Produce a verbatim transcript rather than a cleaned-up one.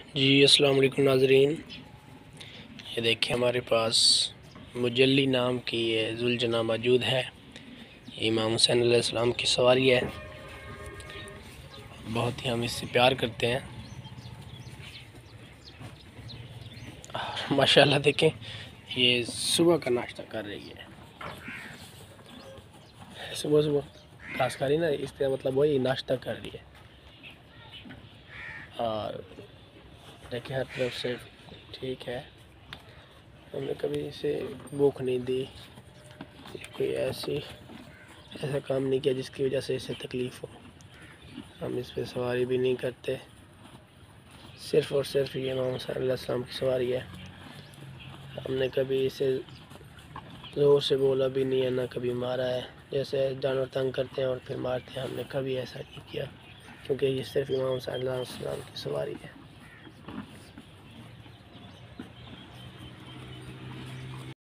जी अस्सलाम वालेकुम नाज़रीन। ये देखिए हमारे पास मुजल्ली नाम की ये जुलजना मौजूद है। ये इमाम हुसैन अलैहिस्सलाम की सवारी है। बहुत ही हम इससे प्यार करते हैं। माशाल्लाह देखें, ये सुबह का नाश्ता कर रही है। सुबह सुबह घास खा रही ना, इस तरह मतलब वही नाश्ता कर रही है। और देखिए हर तरफ से ठीक है। हमने कभी इसे भूख नहीं दी, कोई ऐसी ऐसा काम नहीं किया जिसकी वजह से इसे तकलीफ़ हो। हम इस पे सवारी भी नहीं करते, सिर्फ़ और सिर्फ ये इमाम हुसैन अलैहिस्सलाम की सवारी है। हमने कभी इसे ज़ोर से बोला भी नहीं है, ना कभी मारा है। जैसे जानवर तंग करते हैं और फिर मारते हैं, हमने कभी ऐसा नहीं किया, क्योंकि ये सिर्फ इमाम हुसैन अलैहिस्सलाम की सवारी है।